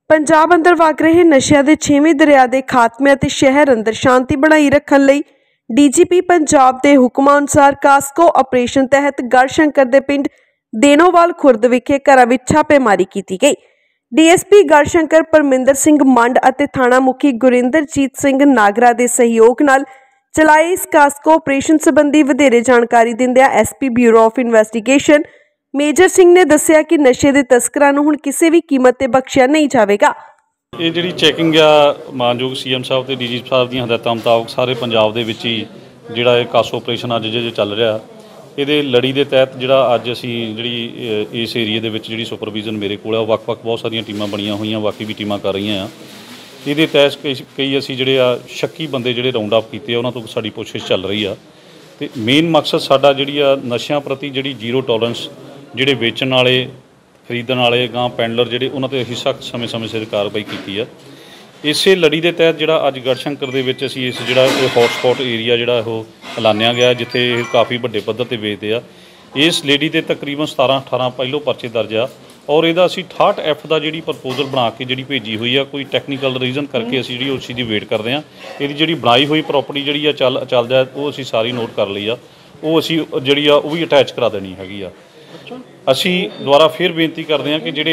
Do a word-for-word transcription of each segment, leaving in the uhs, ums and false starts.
पंजाब अंदर वग रहे नशिਆਂ ਦੇ ਛੇਵੇਂ ਦਰਿਆ ਦੇ ਖਾਤਮੇ ਅਤੇ ਸ਼ਹਿਰ ਅੰਦਰ ਸ਼ਾਂਤੀ ਬਣਾਈ ਰੱਖਣ ਲਈ ਡੀਜੀਪੀ पंजाब ਦੇ ਹੁਕਮਾਂ ਅਨੁਸਾਰ ਕਾਸਕੋ ਆਪਰੇਸ਼ਨ ਤਹਿਤ ਗੜਸ਼ੰਕਰ ਦੇ ਪਿੰਡ ਦੇਨੋਵਾਲ ਖੁਰਦ ਵਿਖੇ ਘਰਾਂ ਵਿੱਚ ਛਾਪੇਮਾਰੀ ਕੀਤੀ ਗਈ। ਡੀਐਸਪੀ ਗੜਸ਼ੰਕਰ परमिंदर सिंह मंड ਅਤੇ थाणा मुखी गुरिंदरजीत सिंह नागरा ਦੇ सहयोग ਨਾਲ चलाए इस कास्को ऑपरेशन संबंधी ਵਧੇਰੇ जानकारी दिंदिਆਂ SP bureau of investigation major Singh ने दस्सिया कि नशे के तस्करां नूं हुण किसी भी कीमत ते बख्शिया नहीं जाएगा। ये जिहड़ी चैकिंग आ मानयोग सीएम साहब ते डीजी साहब दी हदायतां मुताबक सारे पंजाब दे विच ही जिहड़ा ये कास्को ऑपरेशन अज जो चल रहा ये लड़ी के तहत जिहड़ा अज असीं जिहड़ी इस एरिए दे विच जिहड़ी सुपरविजन मेरे कोल आ वख-वख बहुत सारियां टीमां बणीआं होईआं बाकी भी टीमां कर रहीआं आ। ये तहत कई कई असीं जिहड़े आ शक्की बंदे जिहड़े राउंड अप कीते उन्हां तों साडी पुछगिछ चल रही आ ते मेन मकसद साडा जिहड़ी आ नशिਆਂ प्रति जिहड़ी जीरो टॉलरेंस ਜਿਹੜੇ ਵੇਚਣ ਵਾਲੇ ਖਰੀਦਣ ਵਾਲੇ ਗਾਂ ਪੈਂਡਲਰ ਜਿਹੜੇ ਉਹਨਾਂ ਤੇ ਅਸੀਂ ਸਖਤ ਸਮੇਂ ਸਮੇਂ ਸਿਰ ਕਾਰਵਾਈ ਕੀਤੀ ਆ। ਇਸੇ ਲੜੀ ਦੇ ਤਹਿਤ ਜਿਹੜਾ ਅੱਜ ਗੜਸ਼ੰਕਰ ਦੇ ਵਿੱਚ ਅਸੀਂ ਇਸ ਜਿਹੜਾ ਇਹ ਹੌਟ ਸਪੌਟ ਏਰੀਆ ਜਿਹੜਾ ਉਹ ਐਲਾਨਿਆ ਗਿਆ ਜਿੱਥੇ ਇਹ ਕਾਫੀ ਵੱਡੇ ਪੱਧਰ ਤੇ ਵੇਚਦੇ ਆ। ਇਸ ਲੇਡੀ ਤੇ ਤਕਰੀਬਨ ਸਤਾਰਾਂ ਅਠਾਰਾਂ ਪਹਿਲੋਂ ਪਰਚੇ ਦਰਜ ਆ ਔਰ ਇਹਦਾ ਅਸੀਂ ਅਠਾਹਠ ਐਫ ਦਾ ਜਿਹੜੀ ਪ੍ਰਪੋਜ਼ਲ ਬਣਾ ਕੇ ਜਿਹੜੀ ਭੇਜੀ ਹੋਈ ਆ ਕੋਈ ਟੈਕਨੀਕਲ ਰੀਜ਼ਨ ਕਰਕੇ ਅਸੀਂ ਜਿਹੜੀ ਉਸ ਚੀਜ਼ ਦੀ ਵੇਟ ਕਰਦੇ ਆ। ਇਹਦੀ ਜਿਹੜੀ ਬਣਾਈ ਹੋਈ ਪ੍ਰੋਪਰਟੀ ਜਿਹੜੀ ਆ ਚੱਲ ਚੱਲਦਾ ਉਹ ਅਸੀਂ ਸਾਰੀ ਨੋਟ ਕਰ ਲਈ ਆ ਉਹ ਅਸੀਂ ਜਿਹੜੀ ਆ ਉਹ ਵੀ ਅਟੈਚ ਕਰਾ ਦੇਣੀ ਹੈਗੀ ਆ। ਅਸੀਂ ਦੁਬਾਰਾ ਫਿਰ ਬੇਨਤੀ ਕਰਦੇ ਹਾਂ कि ਜਿਹੜੇ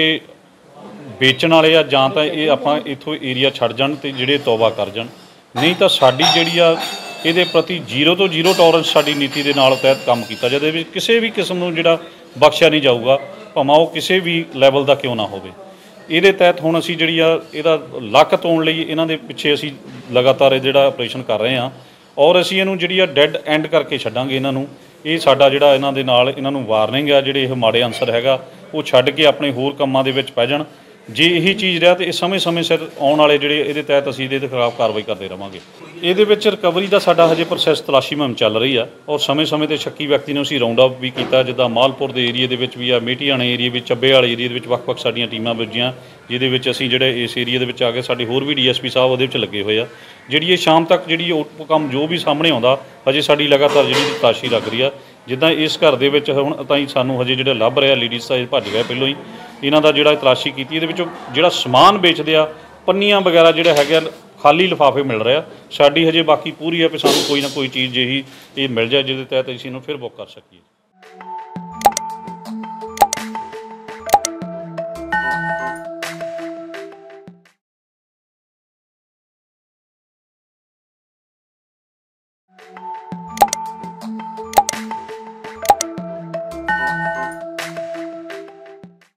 ਵੇਚਣ ਵਾਲੇ ਆ ਜਾਂ ਤਾਂ ਇਹ ਆਪਾਂ ਇੱਥੋਂ ਏਰੀਆ ਛੱਡ ਜਾਣ ਤੇ ਜਿਹੜੇ ਤੌਬਾ ਕਰ ਜਾਣ ਨਹੀਂ ਤਾਂ ਸਾਡੀ ਜਿਹੜੀ ਆ ਇਹਦੇ ਪ੍ਰਤੀ ਜ਼ੀਰੋ ਤੋਂ ਜ਼ੀਰੋ ਟੋਲਰੈਂਸ ਸਾਡੀ ਨੀਤੀ ਦੇ ਨਾਲ ਤਹਿਤ ਕੰਮ ਕੀਤਾ ਜਾਵੇ ਵੀ ਕਿਸੇ ਵੀ ਕਿਸਮ ਨੂੰ ਜਿਹੜਾ ਬਖਸ਼ਿਆ ਨਹੀਂ ਜਾਊਗਾ ਭਾਵੇਂ ਉਹ ਕਿਸੇ ਵੀ ਲੈਵਲ ਦਾ ਕਿਉਂ ਨਾ ਹੋਵੇ। ਇਹਦੇ ਤਹਿਤ ਹੁਣ ਅਸੀਂ ਜਿਹੜੀ ਆ ਇਹਦਾ ਲੱਕ ਤੋੜਨ ਲਈ ਇਹਨਾਂ ਦੇ ਪਿੱਛੇ ਅਸੀਂ ਲਗਾਤਾਰ ਜਿਹੜਾ ਆਪਰੇਸ਼ਨ ਕਰ ਰਹੇ ਹਾਂ ਔਰ ਅਸੀਂ ਇਹਨੂੰ ਜਿਹੜੀ ਆ ਡੈੱਡ ਐਂਡ ਕਰਕੇ ਛੱਡਾਂਗੇ ਇਹਨਾਂ ਨੂੰ। ਇਹ ਸਾਡਾ ਜਿਹੜਾ ਇਹਨਾਂ ਦੇ ਨਾਲ ਇਹਨਾਂ ਨੂੰ ਵਾਰਨਿੰਗ ਆ ਜਿਹੜੇ ਇਹ ਮਾੜੇ ਅਨਸਰ ਹੈਗਾ ਉਹ ਛੱਡ ਕੇ ਆਪਣੇ ਹੋਰ ਕੰਮਾਂ ਦੇ ਵਿੱਚ ਪੈ ਜਾਣ। ਜੇ ਇਹੀ ਚੀਜ਼ ਰਿਹਾ ਤਾਂ ਇਹ ਸਮੇਂ ਸਮੇਂ ਸਿਰ ਆਉਣ ਵਾਲੇ ਜਿਹੜੇ ਇਹਦੇ ਤਹਿਤ ਅਸੀਂ ਇਹਦੇ ਖਿਲਾਫ ਕਾਰਵਾਈ ਕਰਦੇ ਰਹਾਂਗੇ। ਇਹਦੇ ਵਿੱਚ ਰਿਕਵਰੀ ਦਾ ਸਾਡਾ ਹਜੇ ਪ੍ਰੋਸੈਸ ਤਲਾਸ਼ੀ ਮੁਹਿੰਮ ਚੱਲ ਰਹੀ ਆ ਔਰ ਸਮੇਂ ਸਮੇਂ 'ਤੇ ਸ਼ੱਕੀ ਵਿਅਕਤੀ ਨੂੰ ਅਸੀਂ ਰਾਉਂਡ ਅਪ ਵੀ ਕੀਤਾ ਜਿੱਦਾਂ ਮਾਲਪੁਰ ਦੇ ਏਰੀਏ ਦੇ ਵਿੱਚ ਵੀ ਆ ਮੇਟੀਆਣੇ ਏਰੀਏ ਵਿੱਚ ਚੱਬੇ ਵਾਲੇ ਏਰੀਏ ਦੇ ਵਿੱਚ ਵੱਖ-ਵੱਖ ਸਾਡੀਆਂ ਟੀਮਾਂ ਵੱਜੀਆਂ ਜਿਹਦੇ ਵਿੱਚ ਅਸੀਂ ਜਿਹੜੇ ਇਸ ਏਰੀਏ ਦੇ ਵਿੱਚ ਆ ਕੇ ਸਾਡੇ ਹੋਰ ਵੀ ਡੀਐਸਪੀ ਸਾਹਿਬ ਉਹਦੇ ਵਿੱਚ ਲੱਗੇ ਹੋਏ ਆ। ਜਿਹੜੀ ਇਹ ਸ਼ਾਮ ਤੱਕ ਜਿਹੜੀ ਉਹ ਕੰਮ ਜੋ ਵੀ ਸਾਹਮਣੇ ਆਉਂਦਾ ਹਜੇ ਸਾਡੀ ਲਗਾਤਾਰ ਜਿਹੜੀ ਤਲਾਸ਼ੀ ਲੱਗ ਰਹੀ ਆ। ਜਿੱਦਾਂ ਇਸ ਘਰ ਦੇ ਵਿੱਚ ਹੁਣ ਤਾਈਂ ਸਾਨੂੰ ਹਜੇ ਜਿਹੜੇ ਲੱਭ ਰਿਹਾ ਲੇਡੀਜ਼ ਤਾਂ ਭੱਜ ਗਏ ਪਹਿਲੋਂ ਹੀ ਇਹਨਾਂ ਦਾ ਜਿਹੜਾ ਤਲਾਸ਼ੀ ਕੀਤੀ ਇਹਦੇ ਵਿੱਚੋਂ ਜਿਹੜਾ ਸਮਾਨ ਵੇਚਦੇ ਆ ਪੰਨੀਆਂ ਵਗੈਰਾ ਜਿਹੜੇ ਹੈਗੇ ਖਾਲੀ ਲਿਫਾਫੇ ਮਿਲ ਰਿਹਾ ਸਾਡੀ ਹਜੇ ਬਾਕੀ ਪੂਰੀ ਆ ਵੀ ਸਾਨੂੰ ਕੋਈ ਨਾ ਕੋਈ ਚੀਜ਼ ਜਿਹੀ ਇਹ ਮਿਲ ਜਾਏ ਜਿਹਦੇ ਤਹਿਤ ਅਸੀਂ ਇਹਨੂੰ ਫਿਰ ਬੁੱਕ ਕਰ ਸਕੀਏ।